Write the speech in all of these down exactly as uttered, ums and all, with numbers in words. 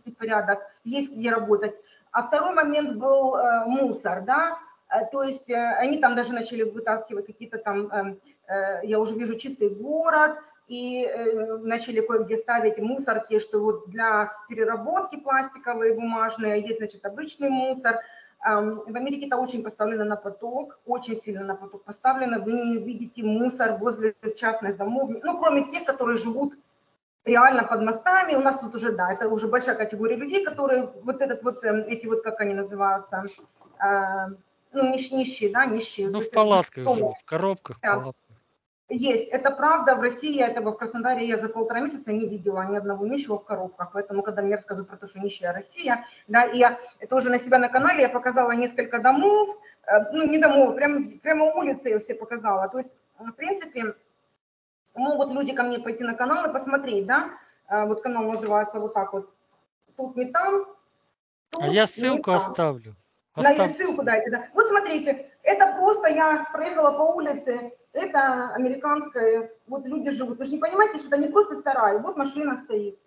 навести порядок, есть где работать. А второй момент был э, мусор, да, то есть э, они там даже начали вытаскивать какие-то там, э, э, я уже вижу, чистый город, и э, начали кое-где ставить мусорки, что вот для переработки пластиковые, бумажные, есть, значит, обычный мусор. Эм, в Америке это очень поставлено на поток, очень сильно на поток поставлено, вы не видите мусор возле частных домов, ну, кроме тех, которые живут реально под мостами. У нас тут уже, да, это уже большая категория людей, которые вот этот вот, эти вот, как они называются, э, ну, нищие, да, нищие. Ну, в палатках живут, в коробках, да. палатках. Есть, это правда, в России, этого в Краснодаре я за полтора месяца не видела ни одного нищего в коробках, поэтому, когда мне рассказывают про то, что нищая Россия, да, и я тоже на себя на канале, я показала несколько домов, ну, не домов, прямо, прямо улицы я все показала, то есть, в принципе, могут люди ко мне пойти на канал и посмотреть, да, вот канал называется вот так вот, тут не там, тут а я ссылку не оставлю. На Оставлю. ссылку дайте, да. Вот смотрите, это просто я проехала по улице, это американская, вот люди живут. Вы же не понимаете, что это не просто сарай, вот машина стоит.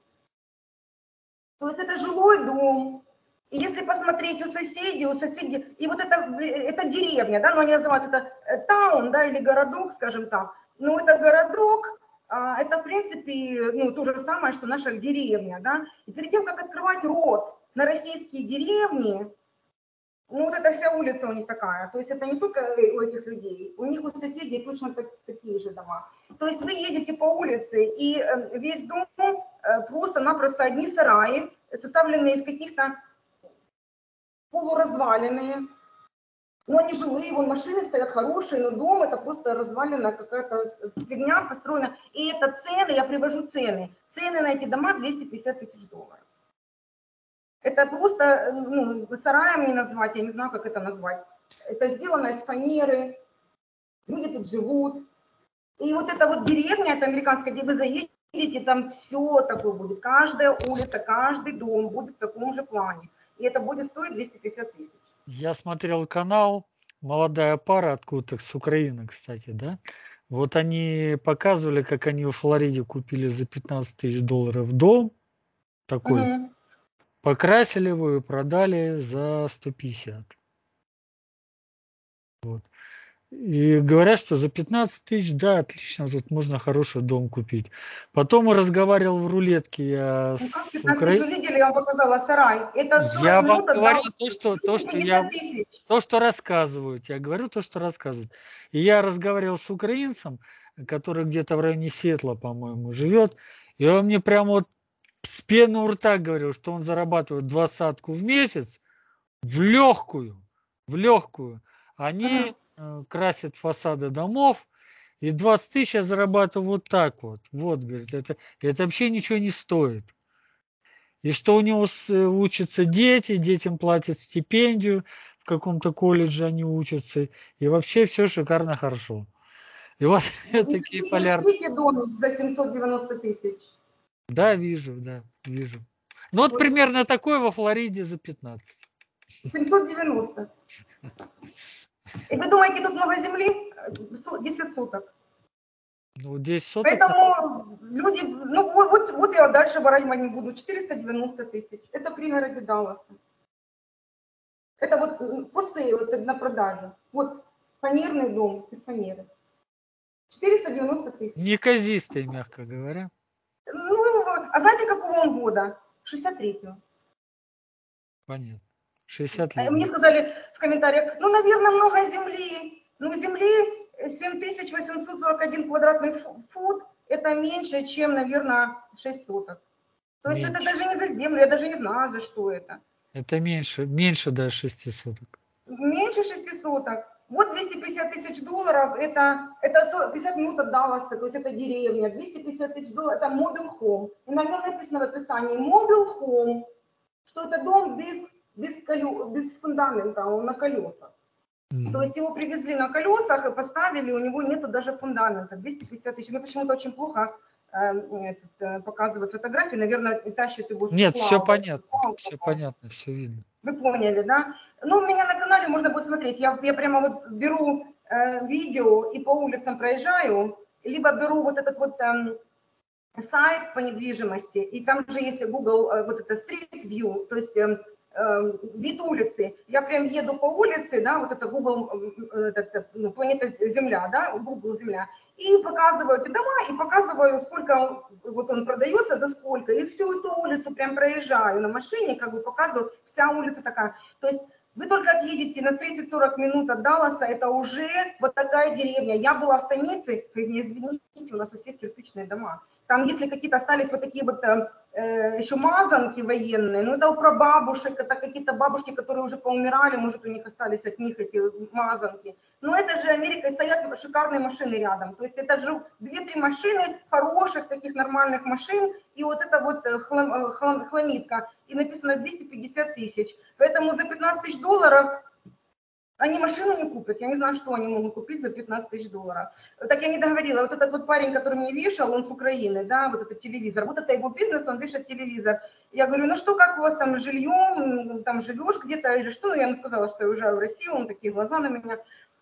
То есть это жилой дом. И если посмотреть у соседей, у соседей, и вот это, это деревня, да, ну они называют это таун, да, или городок, скажем так. Но это городок, это в принципе, ну, то же самое, что наша деревня, да. И перед тем, как открывать рот на российские деревни, ну, вот эта вся улица у них такая, то есть это не только у этих людей, у них у соседей точно так, такие же дома. То есть вы едете по улице, и весь дом просто-напросто одни сараи, составленные из каких-то полуразваленные, но они жилые, вон машины стоят хорошие, но дом это просто разваленная какая-то фигня построена. И это цены, я привожу цены, цены на эти дома двести пятьдесят тысяч долларов. Это просто, ну, сараем не назвать, я не знаю, как это назвать. Это сделано из фанеры, люди тут живут. И вот эта вот деревня, это американская, где вы заедете, там все такое будет. Каждая улица, каждый дом будет в таком же плане. И это будет стоить двести пятьдесят тысяч. Я смотрел канал, молодая пара откуда-то, с Украины, кстати, да? Вот они показывали, как они в Флориде купили за пятнадцать тысяч долларов дом такой. Угу. Покрасили его и продали за сто пятьдесят. Вот. И говорят, что за пятнадцать тысяч, да, отлично, тут можно хороший дом купить. Потом я разговаривал в рулетке. Я ну, как с Укра... вы видели, я вам показала сарай. Это я вам говорю то, что, то, что я, то, что рассказывают. Я говорю то, что рассказывают. И я разговаривал с украинцем, который где-то в районе Сиэтла, по-моему, живет. И он мне прямо вот с пены у рта говорил, что он зарабатывает двадцатку в месяц в легкую, в легкую. Они ага. красят фасады домов, и двадцать тысяч я зарабатываю вот так вот. Вот, говорит, это, это вообще ничего не стоит. И что у него учатся дети, детям платят стипендию, в каком-то колледже они учатся, и вообще все шикарно хорошо. И вот ну, такие полярные. Видите домик за семьсот девяносто тысяч? Да, вижу, да, вижу. Ну вот, вот примерно такой во Флориде за пятнадцать. семьсот девяносто. И вы думаете, тут много земли? десять соток. Ну, десять соток. Поэтому люди, ну вот, вот я дальше ворать не буду, четыреста девяносто тысяч. Это в пригороде Далласа. Это вот for sale, это на продажу. Вот фанерный дом из фанеры. четыреста девяносто тысяч. Неказистый, мягко говоря. Ну, а знаете, какого он года? шестьдесят третьего. Понятно. шестьдесят лет. Мне сказали в комментариях, ну, наверное, много земли. Ну, земли семь тысяч восемьсот сорок один квадратный фут, это меньше, чем, наверное, шесть соток. То есть меньше. Это даже не за землю, я даже не знаю, за что это. Это меньше, меньше даже шести соток. Меньше шести соток. Вот двести пятьдесят тысяч долларов, это, это пятьдесят минут от Далласа, то есть это деревня. двести пятьдесят тысяч долларов, это mobile home. И на нем написано в описании mobile home, что это дом без, без, колё, без фундамента, он на колесах. Mm-hmm. То есть его привезли на колесах и поставили, у него нету даже фундамента. двести пятьдесят тысяч. Ну почему-то очень плохо э, э, показывают фотографии, наверное, тащит его. Нет, все понятно, все понятно, все видно. Вы поняли, да? Ну, у меня на канале можно будет смотреть. Я, я прямо вот беру э, видео и по улицам проезжаю, либо беру вот этот вот э, сайт по недвижимости, и там же есть Google, вот это Street View, то есть э, э, вид улицы. Я прям еду по улице, да, вот это Google, это, ну, планета Земля, да, Google Земля, и показываю эти дома, и показываю, сколько вот он продается, за сколько, и всю эту улицу прям проезжаю на машине, как бы показываю, вся улица такая. То есть вы только отъедете на тридцать-сорок минут от Далласа, это уже вот такая деревня. Я была в станице, вы не извините, у нас у всех кирпичные дома. Там, если какие-то остались вот такие вот э, еще мазанки военные, ну это у прабабушек, это какие-то бабушки, которые уже поумирали, может, у них остались от них эти мазанки. Но это же Америка, и стоят шикарные машины рядом. То есть это же две-три машины, хороших таких нормальных машин, и вот это вот хлам, хлам, хламидка, и написано двести пятьдесят тысяч. Поэтому за пятнадцать тысяч долларов они машину не купят. Я не знаю, что они могут купить за пятнадцать тысяч долларов. Так я не договорила. Вот этот вот парень, который мне вешал, он с Украины, да, вот этот телевизор. Вот это его бизнес, он вешает телевизор. Я говорю, ну что, как у вас там с жильем, там живешь где-то или что? Я ему сказала, что я уезжаю в Россию, он такие глаза на меня.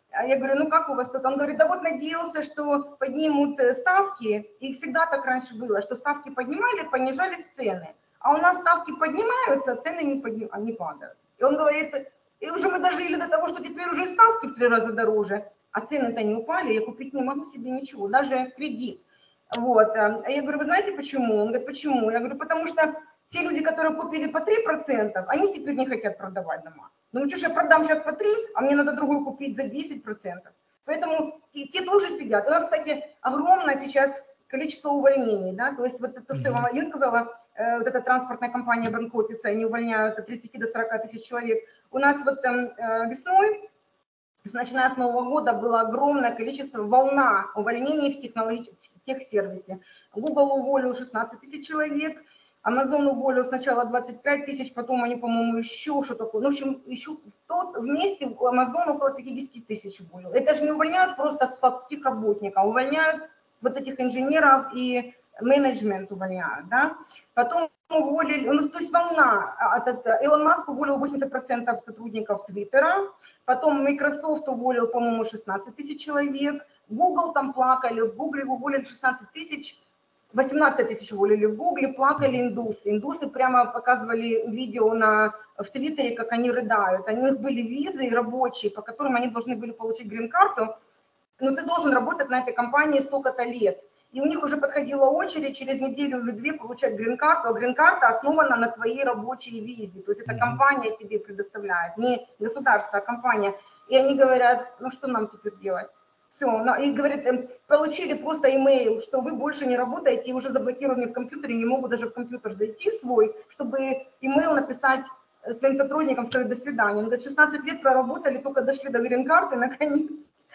Я говорю, ну как у вас тут? Он говорит, да вот надеялся, что поднимут ставки. И всегда так раньше было, что ставки поднимали, понижались цены. А у нас ставки поднимаются, цены не, подним... не падают. И он говорит, и уже мы дожили до того, что теперь уже ставки в три раза дороже, а цены-то не упали, я купить не могу себе ничего, даже кредит. Вот. А я говорю, вы знаете почему? Он говорит, почему? Я говорю, потому что те люди, которые купили по три процента, они теперь не хотят продавать дома. Ну что ж, я продам сейчас по три, а мне надо другую купить за десять процентов. Поэтому те, те тоже сидят. У нас, кстати, огромное сейчас количество увольнений, да, то есть вот то, что я вам один сказала, э, вот эта транспортная компания банкротится, они увольняют от тридцати до сорока тысяч человек. У нас вот там э, весной, начиная с Нового года, было огромное количество, волна увольнений в, технологии, в техсервисе. Google уволил шестнадцать тысяч человек, Amazon уволил сначала двадцать пять тысяч, потом они, по-моему, еще что такое. Ну, в общем, еще тот вместе Amazon около пятьдесят тысяч уволил. Это же не увольняют просто складских работников, увольняют вот этих инженеров и менеджмент увольняют, да. Потом уволили, ну, то есть волна, Илон Маск уволил восемьдесят процентов сотрудников Твиттера, потом Microsoft уволил, по-моему, шестнадцать тысяч человек, Google там плакали, в Google уволили шестнадцать тысяч, восемнадцать тысяч уволили в Google, плакали индусы. Индусы прямо показывали видео на, в Твиттере, как они рыдают. У них были визы рабочие, по которым они должны были получить грин-карту, но ты должен работать на этой компании столько-то лет. И у них уже подходила очередь через неделю или две получать грин-карту, а грин-карта основана на твоей рабочей визе. То есть это компания тебе предоставляет, не государство, а компания. И они говорят, ну что нам теперь делать? Все, и говорят, получили просто имейл, что вы больше не работаете, и уже заблокированы в компьютере, не могут даже в компьютер зайти свой, чтобы имейл написать своим сотрудникам, сказать до свидания. Они говорят, шестнадцать лет проработали, только дошли до грин-карты, наконец,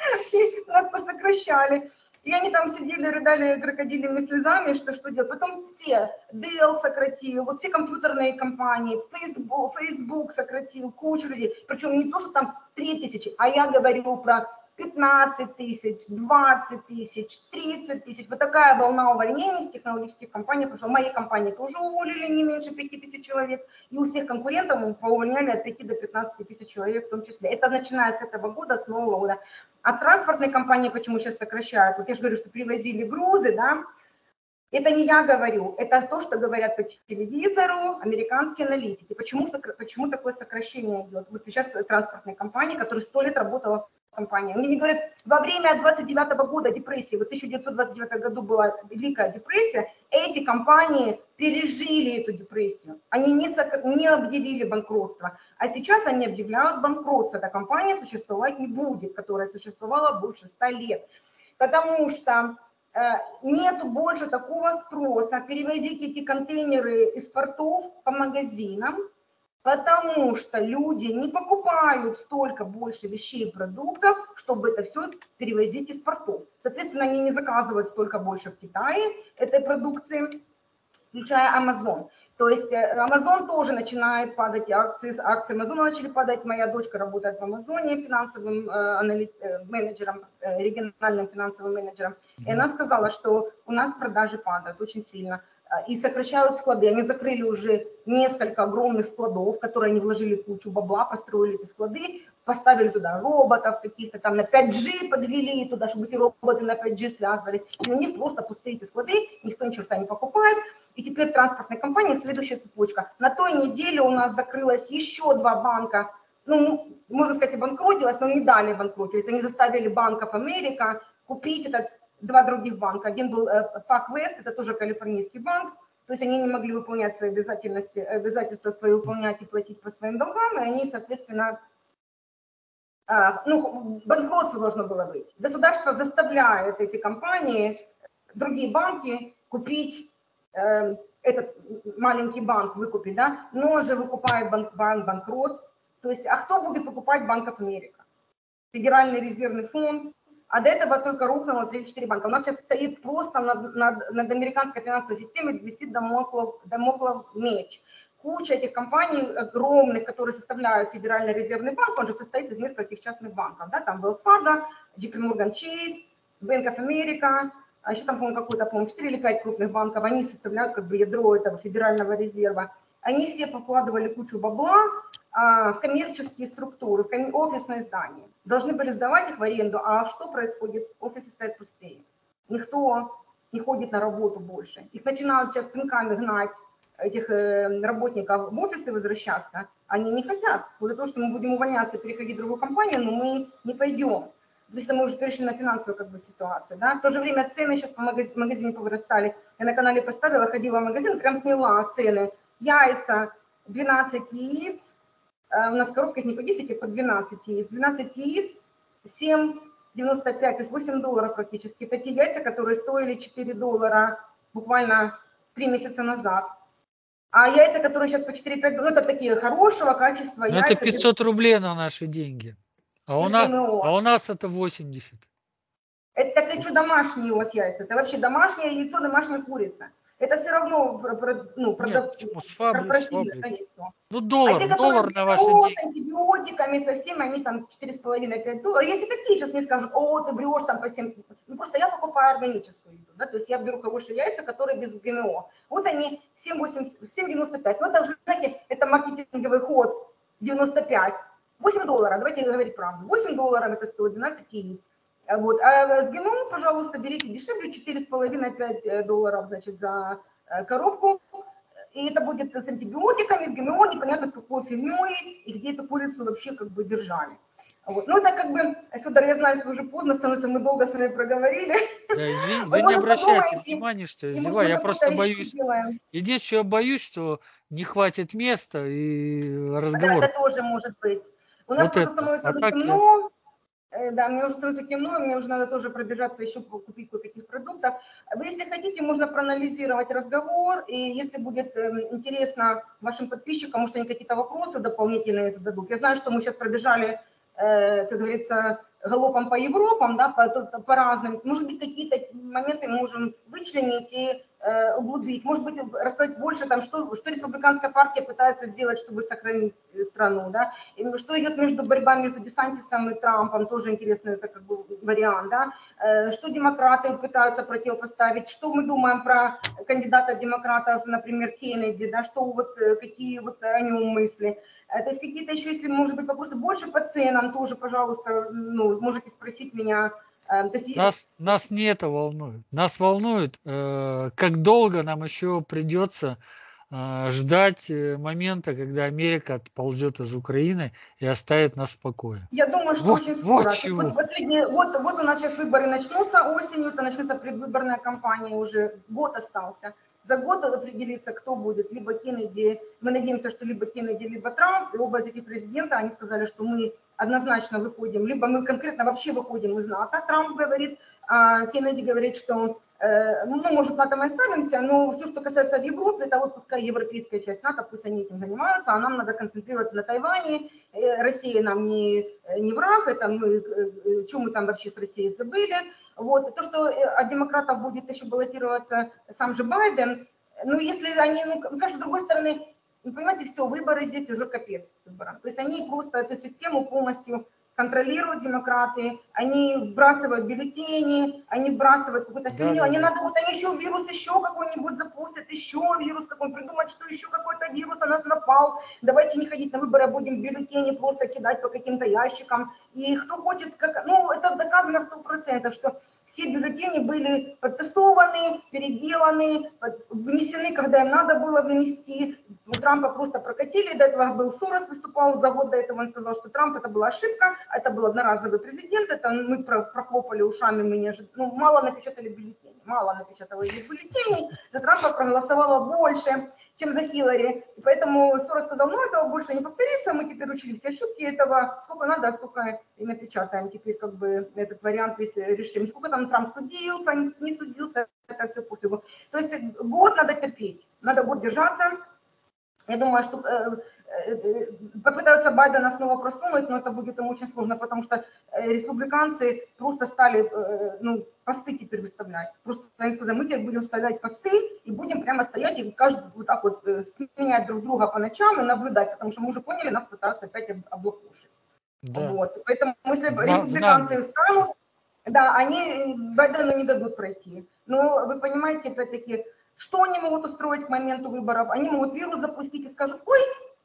и нас посокращали. И они там сидели, рыдали крокодильными слезами, что, что делать. Потом все, Dell сократил, вот все компьютерные компании, Facebook, Facebook сократил, кучу людей. Причем не то, что там три тысячи, а я говорю про пятнадцать тысяч, двадцать тысяч, тридцать тысяч. Вот такая волна увольнений в технологических компаниях. Потому что в моей компании тоже уволили не меньше пяти тысяч человек. И у всех конкурентов мы поувольняли от пяти до пятнадцати тысяч человек в том числе. Это начиная с этого года, с нового года. А транспортные компании почему сейчас сокращают? Вот я же говорю, что привозили грузы, да. Это не я говорю, это то, что говорят по телевизору американские аналитики. Почему, почему такое сокращение идет? Вот сейчас транспортные компании, которые сто лет работала компания. Мне говорят, во время двадцать девятого года депрессии, вот в тысяча девятьсот двадцать девятом году была великая депрессия, эти компании пережили эту депрессию. Они не, сок... не объявили банкротство, а сейчас они объявляют банкротство. Эта компания существовать не будет, которая существовала больше ста лет. Потому что э, нет больше такого спроса перевозить эти контейнеры из портов по магазинам, потому что люди не покупают столько больше вещей и продуктов, чтобы это все перевозить из портов. Соответственно, они не заказывают столько больше в Китае этой продукции, включая Amazon. То есть Amazon тоже начинает падать, акции, акции Amazon начали падать. Моя дочка работает в Амазоне финансовым э, менеджером, э, региональным финансовым менеджером. И она сказала, что у нас продажи падают очень сильно. и сокращают склады. Они закрыли уже несколько огромных складов, в которые они вложили кучу бабла, построили эти склады, поставили туда роботов каких-то, там на пять джи подвели туда, чтобы эти роботы на пять джи связывались. И у них просто пустые эти склады, никто ни черта не покупает. И теперь транспортная компания, следующая цепочка. На той неделе у нас закрылось еще два банка, ну, можно сказать, обанкротилось, но не дали банкротились. Они заставили Банк оф Америка купить этот, два других банка. Один был PacWest, это тоже калифорнийский банк. То есть они не могли выполнять свои обязательности, обязательства свои выполнять и платить по своим долгам, и они, соответственно, ну, банкротство должно было быть. Государство заставляет эти компании, другие банки купить э, этот маленький банк, выкупить, да, но же выкупает банк, банк банкрот. То есть, а кто будет покупать Банк оф Америка? Федеральный резервный фонд. А до этого только рухнуло три-четыре банка. У нас сейчас стоит просто над, над, над американской финансовой системой висит дамоклов, дамоклов меч. Куча этих компаний огромных, которые составляют Федеральный резервный банк, он же состоит из нескольких частных банков. Да? Там Wells Fargo, джей пи Morgan Chase, Bank of America, а еще там, по-моему, какой-то, по-моему, четыре или пять крупных банков, они составляют как бы ядро этого Федерального резерва. Они все покладывали кучу бабла а, в коммерческие структуры, в ком... офисные здания. Должны были сдавать их в аренду. А что происходит? Офисы стоят пустые. Никто не ходит на работу больше. Их начинают сейчас пинками гнать, этих э, работников, в офисы возвращаться. Они не хотят. После того, что мы будем увольняться и переходить в другую компанию, но мы не пойдем. То есть мы уже перешли на финансовую как бы, ситуацию. Да? В то же время цены сейчас по магазине, магазине повырастали. Я на канале поставила, ходила в магазин, прям сняла цены. Яйца, двенадцать яиц, у нас в коробках не по десять, а по двенадцать яиц. двенадцать яиц, семь девяносто пять, то есть восемь долларов практически. Это те яйца, которые стоили четыре доллара буквально три месяца назад. А яйца, которые сейчас по четыре-пять долларов, это такие хорошего качества Но яйца. это пятьсот рублей на наши деньги. А у, нас, а у нас это восемьдесят. Это так и что домашние у вас яйца. Это вообще домашнее яйцо, домашняя курица. Это все равно ну, Нет, с фабрики. яйцо. Ну, доллар, а те, доллар на ваши с деньги. антибиотиками, со всем, они там четыре с половиной-пять долларов. Если такие сейчас мне скажут, о, ты врешь там по семь. Ну, просто я покупаю органическую еду, да, то есть я беру хорошие яйца, которые без ГМО. Вот они семь девяносто пять. Ну, это уже, знаете, это маркетинговый ход девяносто пять. восемь долларов, давайте говорить правду. восемь долларов это стоит двенадцать яиц. Вот. А с ГМО, пожалуйста, берите дешевле, четыре с половиной-пять долларов, значит, за коробку. И это будет с антибиотиками, с ГМО, непонятно с какой фигней, и где эту курицу вообще как бы держали. Вот. Ну, это как бы, Федор, я знаю, что уже поздно становится, мы долго с вами проговорили. Да, извини, вы не обращайте внимания, что я издеваю, я просто боюсь. Единственное, что я боюсь, что не хватит места и разговор. Это тоже может быть. У нас вот просто это. становится а темно. Да, мне уже становится темно, мне уже надо тоже пробежаться, еще купить кое-каких продуктов. Вы, если хотите, можно проанализировать разговор, и если будет интересно вашим подписчикам, может, они какие-то вопросы дополнительные зададут. Я знаю, что мы сейчас пробежали, как говорится, галопом по Европам, да, по, по разным. Может быть, какие-то моменты мы можем вычленить и э, углубить. Может быть, рассказать больше, там, что, что республиканская партия пытается сделать, чтобы сохранить страну. Да? И что идет между борьба между Десантисом и Трампом, тоже интересный это, как бы, вариант. Да? Э, что демократы пытаются противопоставить, что мы думаем про кандидата демократов, например, Кеннеди, да? Что вот, какие вот о нем мысли. То есть какие-то еще, если, может быть, вопросы больше по ценам, тоже, пожалуйста, ну, можете спросить меня. То есть... Нас, нас не это волнует. Нас волнует, э, как долго нам еще придется э, ждать момента, когда Америка отползет из Украины и оставит нас в покое. Я думаю, что вот, очень скоро. Вот, чего. Вот, последние, вот, вот у нас сейчас выборы начнутся осенью, это начнется предвыборная кампания, уже год остался. За год определиться, кто будет, либо Кеннеди, мы надеемся, что либо Кеннеди, либо Трамп, и оба из этих президента, они сказали, что мы однозначно выходим, либо мы конкретно вообще выходим из НАТО, Трамп говорит, а Кеннеди говорит, что, э, ну, может, НАТО мы оставимся, но все, что касается Европы, это вот пускай европейская часть НАТО, пусть они этим занимаются, а нам надо концентрироваться на Тайване, э, Россия нам не, не враг, это мы, э, что мы там вообще с Россией забыли. Вот. То, что от демократов будет еще баллотироваться сам же Байден, ну, если они, ну, конечно, с другой стороны, вы понимаете, все, выборы здесь уже капец выборам. То есть они просто эту систему полностью контролируют демократы, они вбрасывают бюллетени, они вбрасывают какую-то Да, фигню, да, они да. надо, вот они еще вирус еще какой-нибудь запустят, еще вирус какой-нибудь, придумать, что еще какой-то вирус на нас напал, давайте не ходить на выборы, а будем бюллетени просто кидать по каким-то ящикам, и кто хочет, как, ну, это доказано сто процентов, что все бюллетени были протестованы, переделаны, внесены, когда им надо было внести. Трампа просто прокатили, до этого был Сорос, выступал за год до этого, он сказал, что Трамп это была ошибка, это был одноразовый президент, это мы прохлопали ушами, мы не ожидали, ну, мало напечатали бюллетени, мало напечатали бюллетеней, за Трампа проголосовало больше, чем за Хиллари. И поэтому Сорос сказал, ну, этого больше не повторится, мы теперь учили все ошибки этого, сколько надо, столько и напечатаем теперь как бы этот вариант, если решим. Сколько там Трамп судился, не судился, это все пофигу. То есть год надо терпеть, надо год держаться. Я думаю, что э, э, попытаются Байдена снова просунуть, но это будет им очень сложно, потому что республиканцы просто стали, э, ну, посты теперь выставлять. Просто они сказали, мы теперь будем вставлять посты и будем прямо стоять и каждый вот так вот э, сменять друг друга по ночам и наблюдать, потому что мы уже поняли, нас пытаются опять облапушить. Да. Вот. Поэтому если В, республиканцы станут, да, они Байдену не дадут пройти. Но вы понимаете, опять-таки, что они могут устроить к моменту выборов? Они могут вирус запустить и скажут, ой,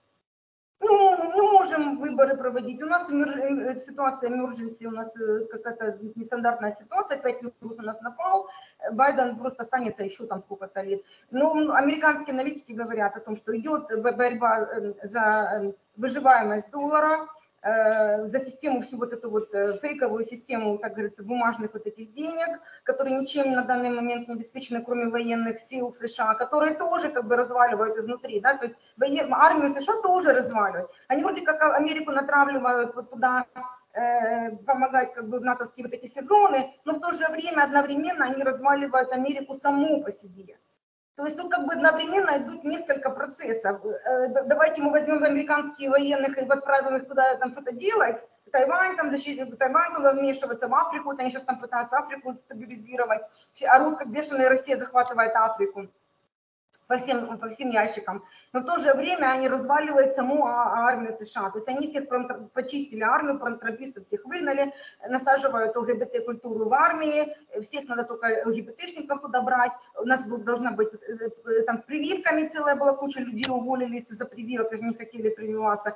ну, не можем выборы проводить, у нас эмерж... ситуация emergency, у нас какая-то нестандартная ситуация, опять вирус у нас напал, Байден просто останется еще там сколько-то лет. Но американские аналитики говорят о том, что идет борьба за выживаемость доллара, за систему, всю вот эту вот фейковую систему, так говорится, бумажных вот этих денег, которые ничем на данный момент не обеспечены, кроме военных сил США, которые тоже как бы разваливают изнутри, да, то есть армию США тоже разваливают. Они вроде как Америку натравливают вот туда, э, помогать как бы в натовские вот эти сезоны, но в то же время одновременно они разваливают Америку саму по себе. То есть тут как бы одновременно идут несколько процессов. Давайте мы возьмем американских военных и отправим их туда там что-то делать. Тайвань, там защитить, Тайвань туда вмешиваться, в Африку, вот они сейчас там пытаются Африку стабилизировать. Орут как бешеная, Россия захватывает Африку по всем, по всем ящикам. Но в то же время они разваливают саму армию США. То есть они всех почистили армию, трампистов всех выгнали, насаживают ЛГБТ-культуру в армии, всех надо только ЛГБТшников туда брать. У нас должна быть там с прививками целая была куча людей, уволились из-за прививок, даже не хотели прививаться.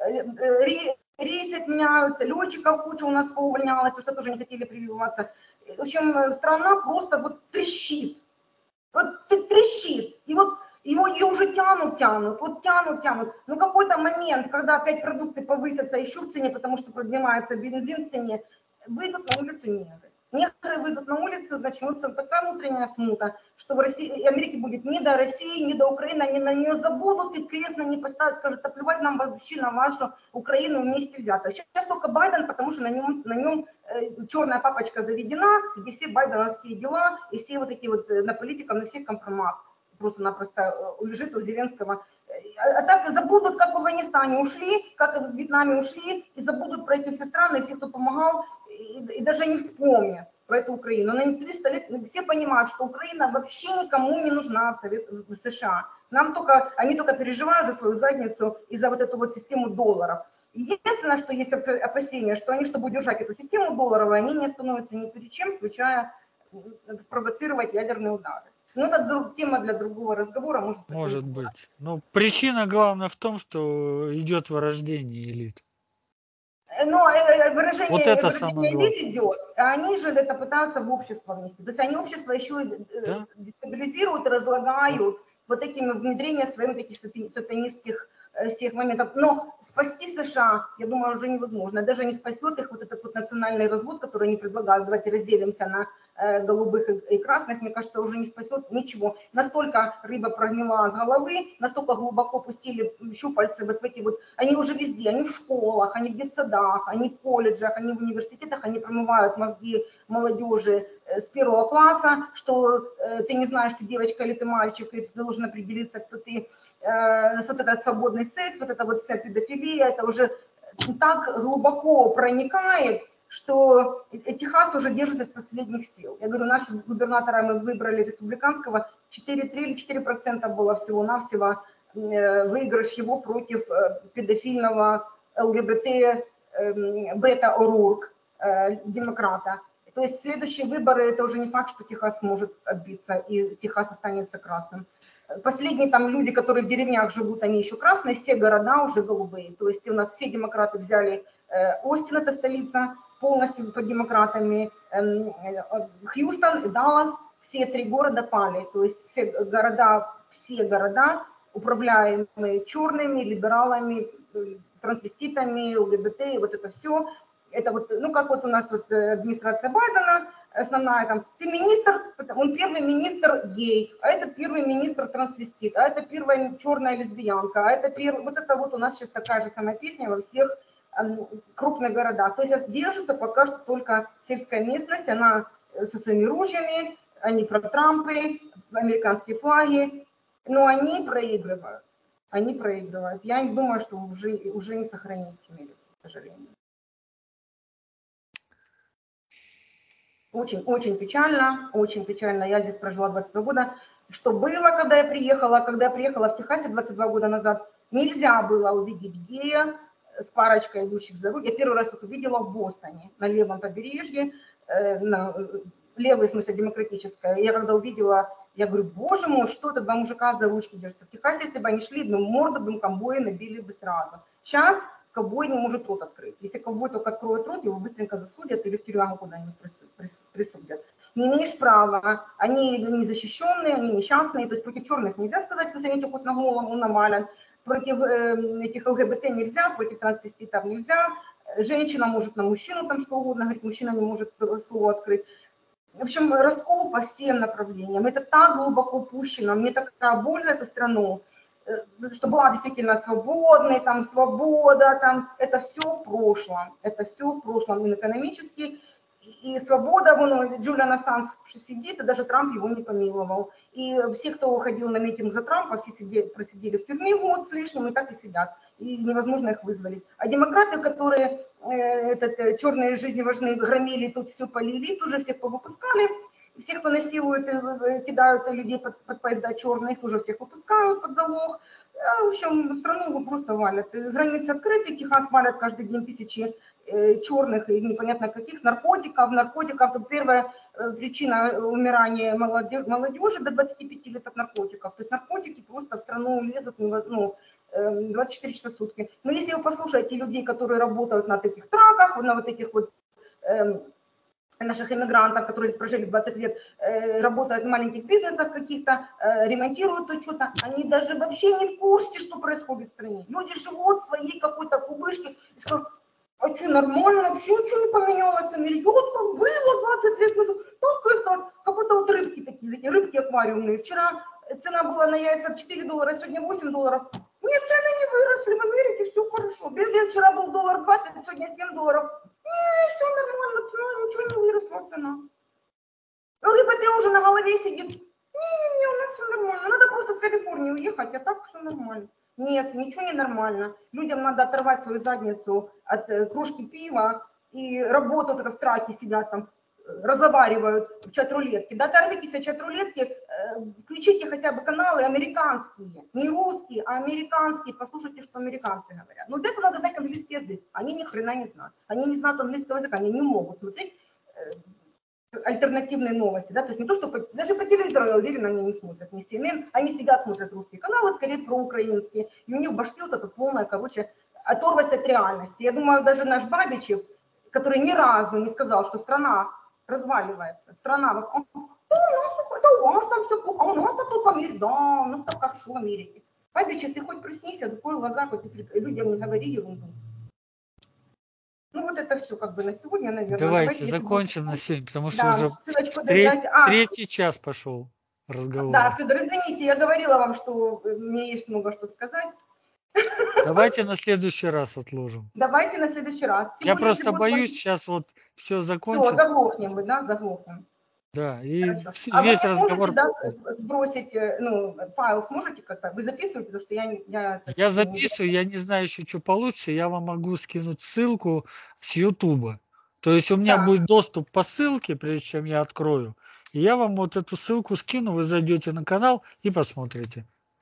Рейсы отменяются, летчиков куча у нас поувольнялось, потому что тоже не хотели прививаться. В общем, страна просто вот трещит. Вот трещит, и вот его ее уже тянут, тянут, вот тянут, тянут. Но какой-то момент, когда опять продукты повысятся еще в цене, потому что поднимается бензин в цене, выйдут на улицу негры. Негры выйдут на улицу, начнется такая внутренняя смута, что в России и Америке будет ни до России, ни до Украины, они на нее забудут и крест на ней поставят, скажут, а плевать нам вообще на вашу Украину вместе взято. Сейчас только Байден, потому что на нем, на нем э, черная папочка заведена, где все байденовские дела и все вот такие вот на политиках, на всех компромат просто-напросто лежит у Зеленского. А так забудут, как в Афганистане ушли, как в Вьетнаме ушли, и забудут про эти все страны, все, кто помогал, и, и даже не вспомнят про эту Украину. На триста лет все понимают, что Украина вообще никому не нужна в, Совет, в США. Нам только, они только переживают за свою задницу и за вот эту вот систему долларов. Единственное, что есть опасения, что они, чтобы удержать эту систему долларовую, они не остановятся ни перед чем, включая провоцировать ядерные удары. Ну, это тема для другого разговора. Может быть. Может быть. Но причина главная в том, что идет вырождение элит. Но выражение, вот это выражение элит идет, а они же это пытаются в общество внести. То есть они общество еще да? дестабилизируют, разлагают вот этими внедрением своих таких сатанистских всех моментов. Но спасти США, я думаю, уже невозможно. Даже не спасет их вот этот вот национальный развод, который они предлагают. Давайте разделимся на э, голубых и, и красных. Мне кажется, уже не спасет ничего. Настолько рыба прогнила с головы, настолько глубоко пустили щупальцы вот в эти вот. Они уже везде, они в школах, они в детсадах, они в колледжах, они в университетах, они промывают мозги молодежи с первого класса, что э, ты не знаешь, ты девочка или ты мальчик, и ты должен определиться, кто ты. Э, вот этот свободный секс, вот это вот вся педофилия, это уже так глубоко проникает, что Техас уже держится с последних сил. Я говорю, нашего губернатора мы выбрали республиканского, четыре три или четыре процента было всего-навсего э, выигрыш его против э, педофильного ЛГБТ Бета О'Рурк, демократа. То есть следующие выборы, это уже не факт, что Техас может отбиться, и Техас останется красным. Последние там люди, которые в деревнях живут, они еще красные, все города уже голубые. То есть у нас все демократы взяли, Остин, это столица, полностью под демократами, Хьюстон, Даллас, все три города пали. То есть все города, все города управляемые черными, либералами, трансвеститами, ЛГБТ, вот это все. Это вот, ну, как вот у нас вот администрация Байдена, основная там, ты министр, он первый министр гей, а это первый министр трансвестит, а это первая черная лесбиянка, а это первый, вот это вот у нас сейчас такая же самая песня во всех эм, крупных городах. То есть держится пока что только сельская местность, она со своими ружьями, они про Трампы, американские флаги, но они проигрывают, они проигрывают. Я не думаю, что уже, уже не сохранить Америку, к сожалению. Очень, очень печально, очень печально. Я здесь прожила двадцать два года. Что было, когда я приехала? Когда я приехала в Техасе двадцать два года назад, нельзя было увидеть гея с парочкой идущих за руль. Я первый раз их увидела в Бостоне, на левом побережье, э, на, левой, в смысле, демократическая. Я когда увидела, я говорю, боже мой, что это, два мужика за ручки держатся. В Техасе, если бы они шли, ну, морду бы ковбоя набили бы сразу. Сейчас ковбой не может рот открыть. Если ковбой только откроет рот, его быстренько засудят или в тюрьму куда-нибудь присудят. Не имеешь права, они незащищенные, они несчастные, то есть против черных нельзя сказать, если они тебя хоть на голову навалят, против э, этих ЛГБТ нельзя, против трансвеститов нельзя, женщина может на мужчину там что угодно говорить, мужчина не может слово открыть. В общем, раскол по всем направлениям. Это так глубоко упущено, мне такая боль за эту страну, что была действительно свободной, там, свобода, там, это все в прошлом, это все в прошлом, и экономически, и свобода, вон, Джулиан Ассанж сидит, и даже Трамп его не помиловал. И все, кто ходил на митинг за Трампа, все сидели, просидели в тюрьме год с лишним, и так и сидят, и невозможно их вызволить. А демократы, которые э, этот, черные жизни важны, громили, тут все полили, тоже всех повыпускали. Всех, кто насилует и кидают людей под, под поезда черных, уже всех выпускают под залог. В общем, страну просто валят. Границы открыты, Техас валят каждый день тысячи э, черных и непонятно каких, с наркотиков. Наркотиков, это первая э, причина умирания молодежи, молодежи до двадцати пяти лет от наркотиков. То есть наркотики просто в страну лезут, ну, двадцать четыре часа в сутки. Но если вы послушаете людей, которые работают на этих траках, на вот этих вот... Э, наших иммигрантов, которые здесь прожили двадцать лет, э, работают в маленьких бизнесах каких-то, э, ремонтируют тут что-то, они даже вообще не в курсе, что происходит в стране. Люди живут в своей какой-то кубышке и скажут, а что, нормально, вообще ничего не поменялось в Америке, вот как было двадцать лет назад, так и осталось, как будто вот рыбки такие, эти рыбки аквариумные. Вчера цена была на яйца четыре доллара, сегодня восемь долларов. Нет, цены не выросли, в Америке все хорошо. Бензин вчера был доллар двадцать, сегодня семь долларов. Не, все нормально, цена, ничего не выросла цена. ЛГБТ уже на голове сидит. Не-не-не, у нас все нормально, надо просто с Калифорнии уехать, а так все нормально. Нет, ничего не нормально. Людям надо оторвать свою задницу от э, кружки пива и работают это в траке, сидят там, разговаривают в чат-рулетке. Да оторвитесь от чат-рулетки, э, включите хотя бы каналы американские, не русские, а американские, послушайте, что американцы говорят. Но для этого надо знать английский язык, они ни хрена не знают. Они не знают английского языка, они не могут смотреть э, альтернативные новости, да, то есть не то, что по, даже по телевизору, я уверена, они не смотрят, не си эн эн, они сидят, смотрят русские каналы, скорее проукраинские, и у них в башке вот это полное, короче, оторвать от реальности. Я думаю, даже наш Бабичев, который ни разу не сказал, что страна разваливается, страна, вот, да, у нас, да, у нас там все плохо, а у нас там только мир, да, у нас так хорошо в Америке. Бабичев, ты хоть приснись, открой глаза, хоть людям не говори ерунду. Ну вот это все как бы на сегодня, наверное. Давайте, Давайте закончим будет... на сегодня, потому что да, уже треть, а, третий час пошел разговор. Да, Федор, извините, я говорила вам, что мне есть много что сказать. Давайте на следующий раз отложим. Давайте на следующий раз. Тем я просто боюсь, пос... сейчас вот все закончится. Все, заглохнем вы, да, заглохнем. Да, и Хорошо. а весь вы разговор... Можете, да, сбросить, ну, файл сможете как-то? Вы записываете, потому что я... Я, я записываю, не... я не знаю еще, что получится, я вам могу скинуть ссылку с Ютуба. То есть у меня да. будет доступ по ссылке, прежде чем я открою. И я вам вот эту ссылку скину, вы зайдете на канал и посмотрите.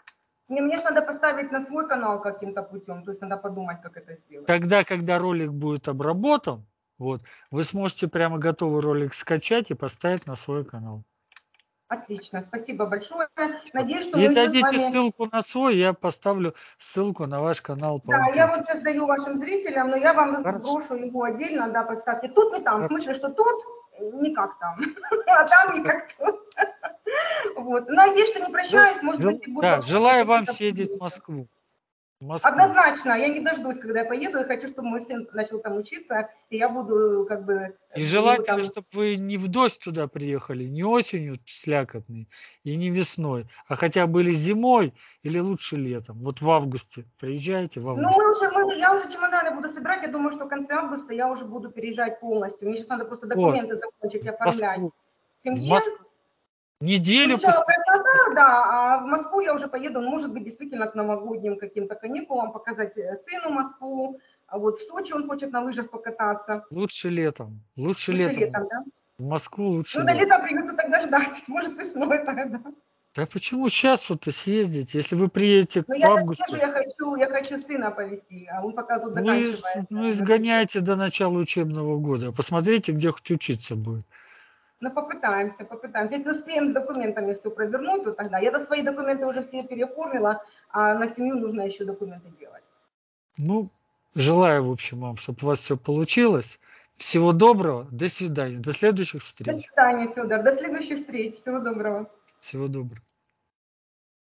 Мне, мне же надо поставить на свой канал каким-то путем, то есть надо подумать, как это сделать. Тогда, когда ролик будет обработан, вот, вы сможете прямо готовый ролик скачать и поставить на свой канал. Отлично, спасибо большое. Надеюсь, что И мы еще с дадите вами... ссылку на свой, я поставлю ссылку на ваш канал по Да, анкете. я вот сейчас даю вашим зрителям, но я вам Хорошо. сброшу его отдельно, да, поставьте. Тут не там, в Хорошо. смысле, что тут не как там, а там не как тут. Вот. Надеюсь, что не прощаюсь, может Жел... быть, и буду... Да, желаю вам съездить в Москву. в Москву. Однозначно, я не дождусь, когда я поеду, я хочу, чтобы мой сын начал там учиться, и я буду как бы... И желательно, там... чтобы вы не в дождь туда приехали, не осенью слякотной и не весной, а хотя были зимой или лучше летом. Вот в августе приезжайте в августе. Ну, мы уже, мы, я уже чемоданы буду собирать, я думаю, что в конце августа я уже буду переезжать полностью. Мне сейчас надо просто документы вот. закончить, оформлять. В Семье. Москву. Неделю Сначала после... Краснодар, да, а в Москву я уже поеду, может быть, действительно к новогодним каким-то каникулам, показать сыну Москву. А вот в Сочи он хочет на лыжах покататься. Лучше летом. Лучше, лучше летом. летом, да? В Москву лучше Ну, летом. до лета придется тогда ждать, может, весной тогда. Да почему сейчас вот съездить, если вы приедете ну, в я августе? Съезжу, я хочу, я хочу сына повезти, а он пока тут Ну, заканчивает. ну, изгоняйте до начала учебного года. Посмотрите, где хоть учиться будет. Ну, попытаемся, попытаемся. Если успеем с документами все провернуть, то тогда. Я-то свои документы уже все переоформила, а на семью нужно еще документы делать. Ну, желаю, в общем, вам, чтобы у вас все получилось. Всего доброго. До свидания. До следующих встреч. До свидания, Федор. До следующих встреч. Всего доброго. Всего доброго.